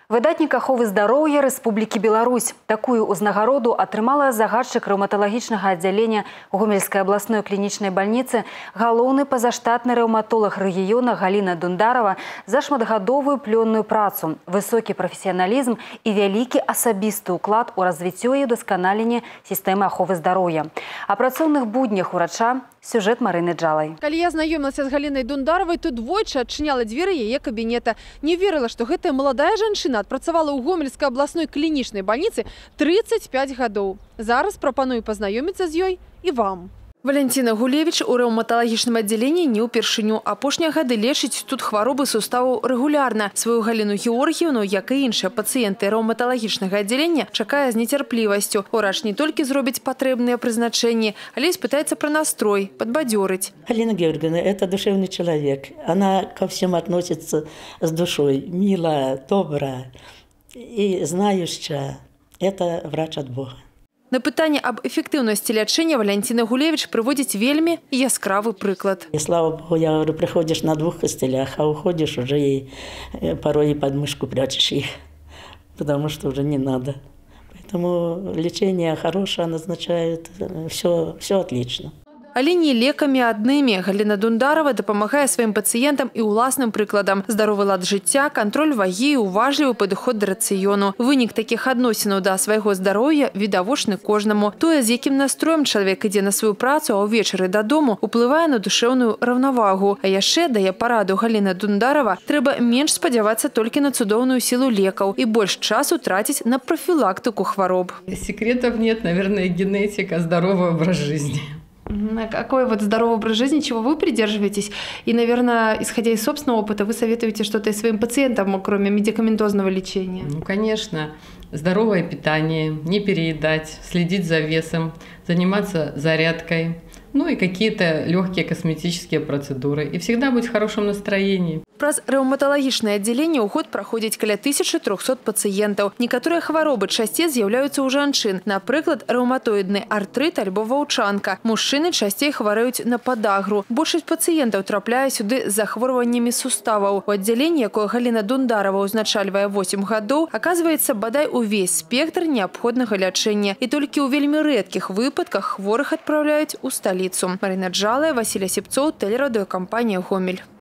Выдатнік аховы здароўя Рэспублікі Беларусь. Такую ўзнагароду атрымала загадчык рэўматалагічнага аддзялення Гомельскай абласной клінічнай бальніцы, галоўны пазаштатны рэўматолаг рэгіёна Галіна Дундарова за шматгадовую плённую працу, высокі прафесіяналізм і вялікі асабісты ўклад у развіццё і ўдасканаленне сістэмы аховы здароўя. О працоўных буднях урача сюжет Марыны Джалай. Калі я знаёмілася з Галінай Дундаровай, то двойчы адчыняла дзверы яе кабінета. Не верыла, што гэтая маладая жанчына адпрацавала ў Гомельскай абласной клінічнай бальніцы 35 гадоў. Зараз прапаную пазнаёміцца з ёй і вам. Валентина Гулевич у рэўматалагічным аддзяленні не ўпершыню. Апошнія гады лечыць тут хваробы суставаў рэгулярна. Сваю Галіну Георгіевну, як і іншыя пацыенты рэўматалагічнага аддзялення, чакае з нецярплівасцю. Урач не толькі зробіць патрэбныя прызначэнні, але і спытаецца пра настрой, падбадзёрыць. Галина Георгиевна – это душевный человек. Она ко всем относится с душой. Милая, добрая и знающая. Это врач от Бога. На пытанне аб эфектыўнасці лячэння Валентина Гулевич прыводзіць вельмі яскравы прыклад. И слава Богу, я говорю, приходишь на 2 костылях, а уходишь уже и порой и под мышку прячешь их, потому что уже не надо. Поэтому лечение хорошее назначают, все отлично. Але не лекамі аднымі. Галіна Дундарова дапамагае сваім пацыентам і ўласным прыкладам. Здаровы лад жыцця, кантроль вагі і уважлівы падыход да рацыёну. Вынік такіх адносінаў да свайго здароўя відавочны кожнаму. Тое, з якім настроем чалавек ідзе на сваю працу, а ўвечары дадому, уплывае на душэўную раўнавагу. А яшчэ, дае параду Галіна Дундарова, трэба менш спадзявацца толькі на цудоўную сілу лекаў і больш часу траціць на профілактыку хвароб. Секретов нет, наверное, генетика, здоровый образ жизни. Какой вот здоровый образ жизни, чего вы придерживаетесь? И, наверное, исходя из собственного опыта, вы советуете что-то и своим пациентам, кроме медикаментозного лечения? Ну, конечно. Здоровое питание, не переедать, следить за весом, заниматься зарядкой, ну и какие-то легкие косметические процедуры. И всегда быть в хорошем настроении. Праз рэўматалагічнае аддзяленне ў год праходзіць каля 1300 пацыентаў. Некаторыя хваробы часцей з'яўляюцца ў жанчын. Напрыклад, рэўматоідны артрыт альбо ваўчанка. Мужчыны часцей хварэюць на падагру. Большасць пацыентаў трапляе сюды з захворваннямі суставаў. У аддзяленні, якое Галіна Дундарова ўзначальвае 8 гадоў, аказваецца бадай увесь спектр неабходнага лячэння. І толькі ў вельмі рэдкіх выпадках хворых адпраўляюць у сталіцу. Марына Джалая, Васіль Асіпцоў, тэлерадыёкампанія «Гомель».